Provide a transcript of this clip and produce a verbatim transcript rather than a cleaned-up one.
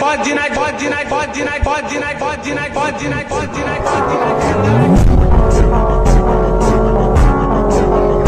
pode night, pode night, pode night, pode night, pode night, pode night, pode night, pode night, pode